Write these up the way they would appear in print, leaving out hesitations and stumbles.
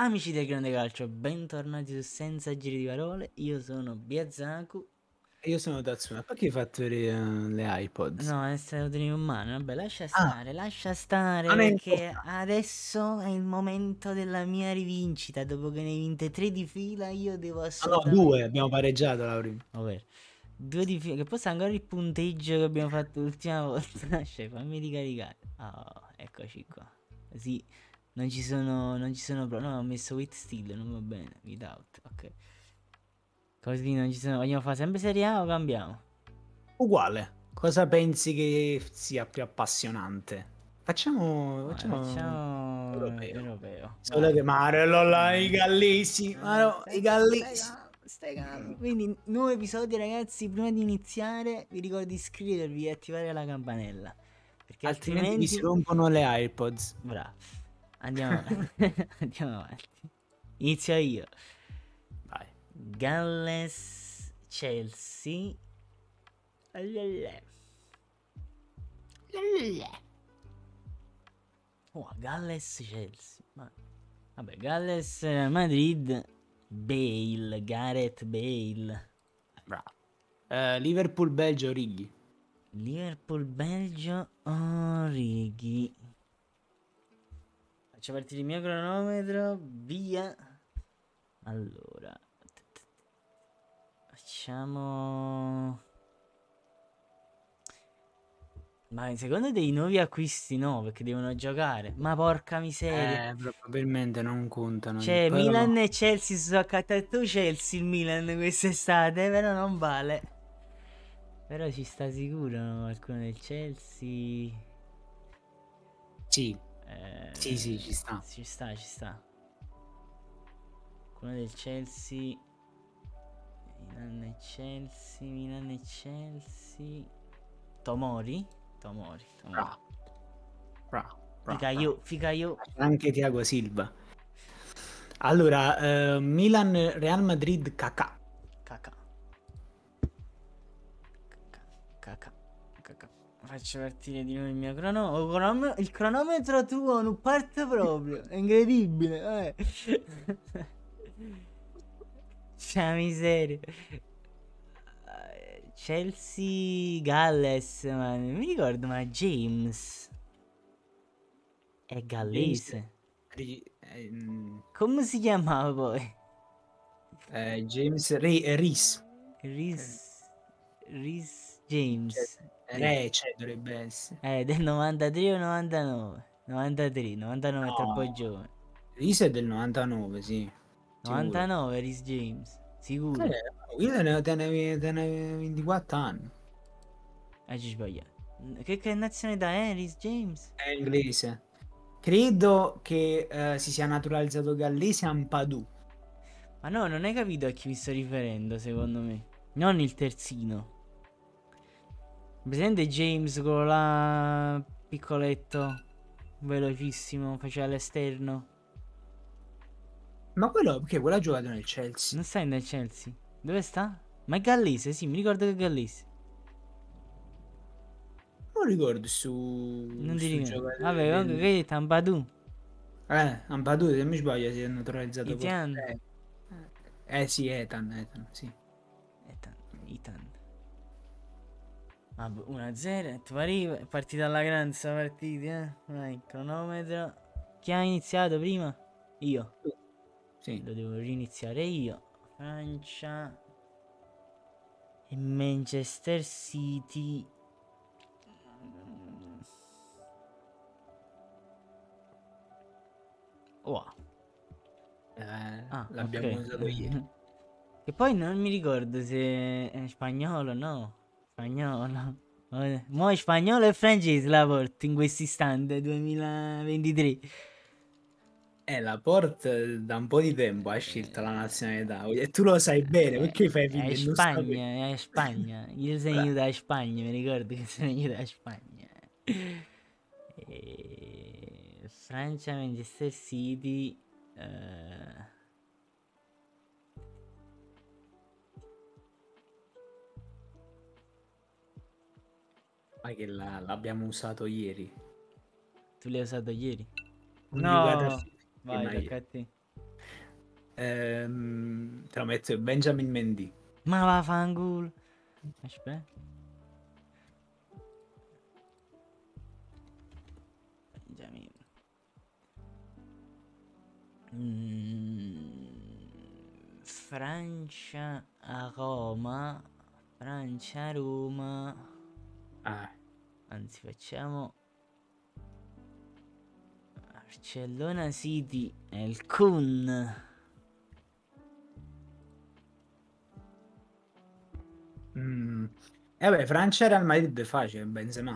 Amici del Grande Calcio, bentornati su Senza Giri di Parole. Io sono Biazaku. Io sono Tatsuna, perché hai fatto le iPods? No, è stato tenuto in mano. Vabbè, lascia Ah, stare non è perché importante. adesso è il momento della mia rivincita. Dopo che ne hai vinte 3 di fila, io devo Ah, no, due, assolutamente. abbiamo pareggiato la prima. Vabbè, 2 di fila. Che poi sta ancora il punteggio che abbiamo fatto l'ultima volta. Cioè, fammi ricaricare. Oh, eccoci qua. Sì, non ci sono no, ho messo with still, non va bene. Without, ok. Così non ci sono. Vogliamo fare sempre Serie A o cambiamo? Uguale. Cosa pensi che sia più appassionante? Vai, Facciamo facciamo europeo. europeo. Solo Vai. che Marello là, i gallesi, ma no, i Stai calmo, stai gallesi. calmo, stai calmo. Quindi, nuovo episodio, ragazzi. Prima di iniziare, vi ricordo di iscrivervi e attivare la campanella. Perché Altrimenti mi si altrimenti. rompono le iPods. Bravo. Andiamo avanti. Andiamo avanti. Inizio io. Vai. Galles, Chelsea. Oh, Galles, Chelsea. Vabbè, Galles, Madrid. Bale, Gareth Bale. Bravo. Liverpool, Belgio, Righi. Liverpool, Belgio, Orighi. Faccio partire il mio cronometro, via. Allora, facciamo. Ma secondo dei nuovi acquisti no, perché devono giocare. Ma porca miseria. Probabilmente non contano. Cioè, Però Milan e Chelsea si sono accattato Chelsea il Milan quest'estate, però non vale. Però ci sta sicuro qualcuno del Chelsea. sì, sì, ci sta. Ci sta, ci sta. Qualcuno del Chelsea. Milan e Chelsea, Milan e Chelsea. Tomori? Tomori, Tomori. Bravo, bravo, bravo, Fica bravo. io, fica io. Anche Thiago Silva. Allora, Milan, Real Madrid, Kakà. Caca. Caca. Caca. Faccio partire di nuovo il mio cronometro. Il cronometro tuo non parte proprio. È incredibile. C'è miseria. Chelsea Galles, ma non mi ricordo, ma James è James, gallese. Ri- eh, mm, Come si chiamava poi? James Rees. Rhys Rhys Cioè, James. Rece dovrebbe essere. Del 93 o 99? 93, 99 è troppo No, giovane. Rees è del 99, sì, sicuro. 99 Rhys James, Eh, sicuro. Io te ne 24 anni. Ci sbagliato. Che nazionalità è Rhys James? È inglese. Credo che si sia naturalizzato gallese a Ampadu. Ma no, non hai capito a chi mi sto riferendo, secondo me. Non il terzino. Presente James, quello là piccoletto, velocissimo, faceva l'esterno. Ma quello, perché quello ha giocato nel Chelsea. Non sta nel Chelsea. Dove sta? Ma è gallese, sì, mi ricordo che è gallese. Non ricordo su Non ti sto ricordo. giocatore Vabbè, comunque che del... hai detto? Ampadu. Ampadu, se non mi sbaglio, si è naturalizzato Itian. portoghese. Sì, Ethan, sì. Ethan. Ethan. Vabbè, 1-0, tu arriva, è partita alla grande sta partita, eh. Vai, cronometro. Chi ha iniziato prima? Io. Sì. Lo devo riniziare io. Francia e Manchester City. Wow. Ah, L'abbiamo ok. usato ieri. Che poi non mi ricordo se è spagnolo, no? Spagnolo. Mo' è spagnolo e francese la porto in questo istante 2023. La Porte da un po' di tempo ha scelto la nazionalità e tu lo sai bene, perché fai finta È di non sapere? Spagna, è Spagna. Io sono da Spagna, mi ricordo che sono io da Spagna. Francia, Manchester City. Ma che l'abbiamo usato ieri. Tu l'hai usato ieri? Non giocate a No, FIFA vai, insieme a tocca ieri. a te. Te lo metto Benjamin Mendy. Ma vaffanculo. Aspetta. Benjamin. Francia a Roma. Francia a Roma. Ah, Anzi, facciamo Barcellona City è il Kun. E vabbè, Francia e Real Madrid è facile, Benzema.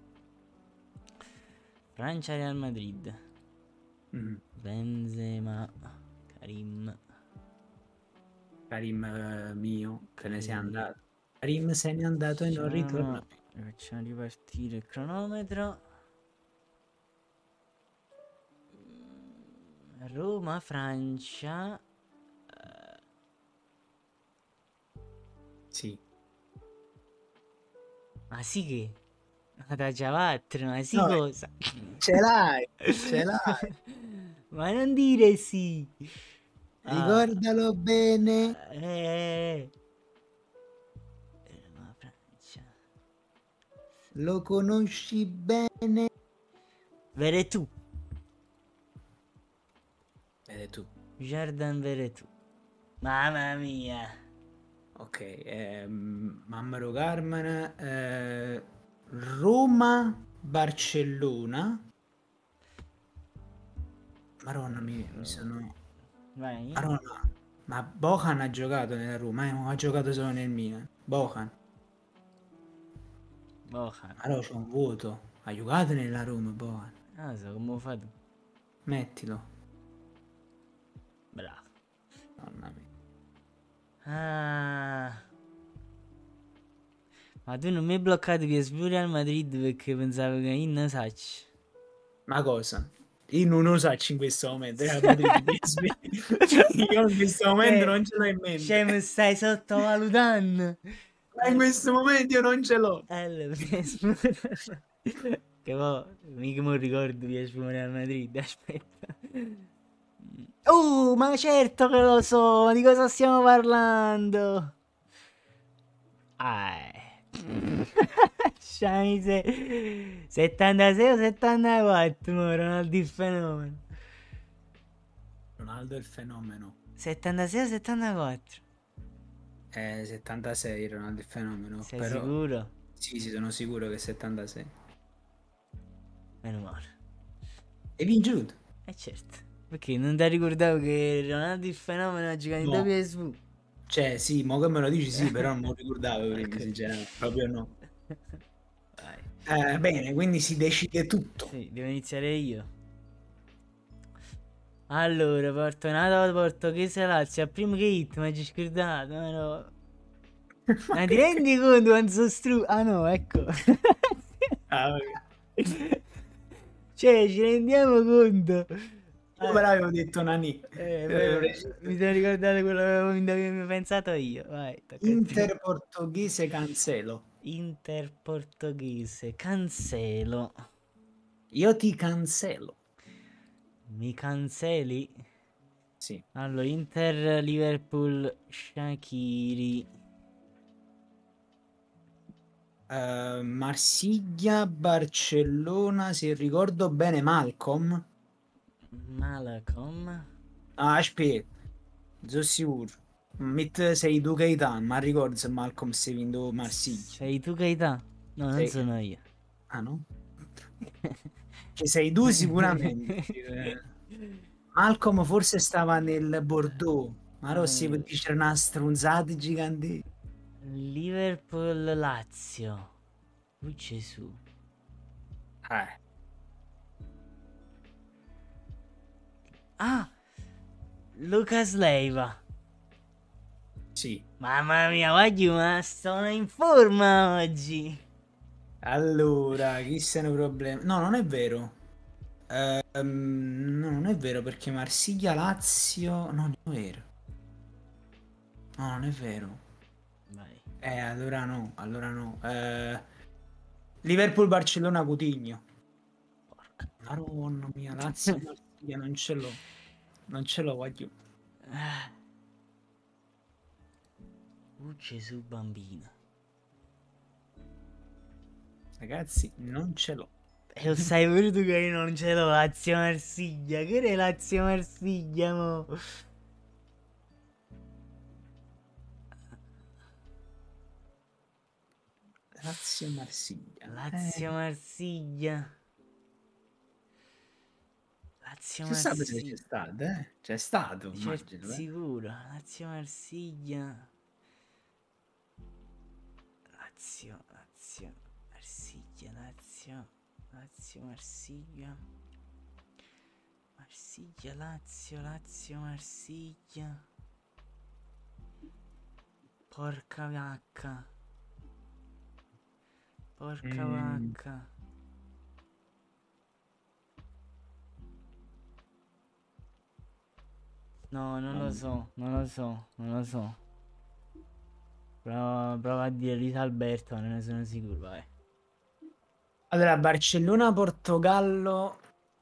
Francia Real Madrid. Mm. Benzema. Karim. Karim mio, che ne sei Karim. andato. Karim se n'è andato e non ritorna più. Facciamo ripartire il cronometro. Roma, Francia. Sì. Ma sì che? Ma da Giavattro, ma sì No, cosa? ce l'hai, ce l'hai. Ma non dire sì. Ah, Ricordalo bene. Roma, Francia. Lo conosci bene. Veretù. Vedi tu. Jordan Veretù. Mamma mia. Ok, Mammaro Carmen, Roma, Barcellona. Maronna, mi sono... Vai. Maronna, ma Bojan ha giocato nella Roma, non ha giocato solo nel Milan. Bojan. Bohan. Allora c'è un vuoto. Ha giocato nella Roma, Bojan. Non so come lo fa tu. Mettilo. Bravo. Mamma mia. Ah. Ma tu non mi hai bloccato PSV Real Madrid perché pensavo che io non sacci. Ma cosa? Io non lo so in questo momento. Real Madrid, PSV. Io in questo momento non ce l'ho in Cioè, mente. mi stai sottovalutando. Ma in questo momento io non ce l'ho. PSV. Che poi mica mi ricordo PSV Real Madrid. Aspetta. Ma certo che lo so, ma di cosa stiamo parlando? Ah, Sciamise 76 o 74, mo, Ronaldo il fenomeno. Ronaldo è il fenomeno. 76 o 74? 76 Ronaldo è il fenomeno. Sei Però sicuro? sì, sono sicuro che è 76. Meno male. E vinciuto. Certo. Perché non ti ricordavo che Ronaldo il fenomeno ha giocato in No. PSV? Cioè, sì, mo che me lo dici, sì, però non me lo ricordavo prima, Ok. sinceramente. Proprio no. Vai. Bene, quindi si decide tutto. Sì, devo iniziare io. Allora, Portonato portoghese Lazio, al primo che hit, mi hai scordato, ma no. Ma ti rendi conto quanto sono Ah no, ecco. Ah, ok. Cioè, ci rendiamo conto. Io me l'avevo detto Nani. Mi sono ricordato quello che avevo pensato io. Vai, tocca a te. Inter portoghese Cancelo. Inter portoghese, Cancelo. Io ti cancelo. Mi cancelli? Sì. Allora, Inter, Liverpool, Shaqiri. Marsiglia, Barcellona, se ricordo bene, Malcolm. Malcolm. Ah, aspetta, sono sicuro. Mit sei tu Gaetan, ma ricordo se Malcolm si vinto Marsiglia. Sei tu Keita? No, non Sei... sono io. Ah no? Che sei tu sicuramente. Malcolm forse stava nel Bordeaux, ma Rossi per dire una stronzata gigante. Liverpool, Lazio. Oh Gesù. Eh, Ah, Lucas Leiva. sì. Mamma mia, voglio, ma sono in forma oggi. Allora, chi se ne problema? No, non è vero. No, non è vero perché Marsiglia-Lazio... No, non è vero. No, non è vero. Vai. Allora no, allora no. Liverpool-Barcellona Coutinho. Porca. Madonna mia, Lazio Marsiglia non ce l'ho. Non ce l'ho, voglio. Gesù bambino. Ragazzi, non ce l'ho. E lo sai pure tu che io non ce l'ho, Lazio Marsiglia. Che è Lazio Marsiglia, mo? Lazio Marsiglia. Lazio Marsiglia. Lazio C'è stato se c'è Marsiglia. stato, eh? C'è stato, Certo, immagino, eh? sicuro. Lazio Marsiglia. Lazio Marsiglia, Lazio Marsiglia. Marsiglia, Lazio Marsiglia. Porca vacca. Porca Mm, vacca. No, non lo so, non lo so, non lo so. Prova a dire Luis Alberto, non ne sono sicuro, vai. Allora, Barcellona, Portogallo,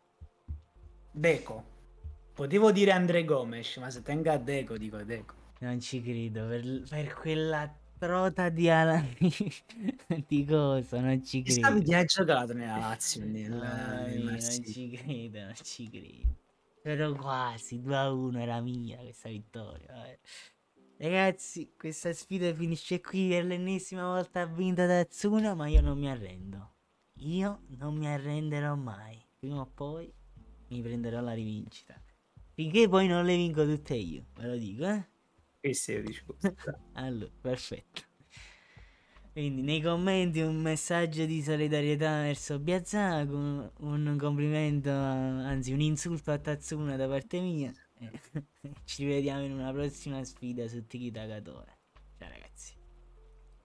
Deco. Potevo dire André Gomes, ma se tengo a Deco, dico Deco. Non ci credo, per quella trota di Alan di cosa, non ci Chissà credo. chi ha giocato nella Lazio, Mamma nel mia, non Marsiglia. ci credo, non ci credo. Però quasi, 2-1 era mia questa vittoria. Vabbè. Ragazzi, questa sfida finisce qui per l'ennesima volta vinta da Azzurra, ma io non mi arrendo. Io non mi arrenderò mai. Prima o poi mi prenderò la rivincita. Finché poi non le vinco tutte io, ve lo dico, eh? Questo è il discorso. Allora, perfetto. Quindi nei commenti un messaggio di solidarietà verso Biazzac, un complimento, anzi un insulto a Tatsuna da parte mia. E ci rivediamo in una prossima sfida su Tiki Takatore. Ciao ragazzi.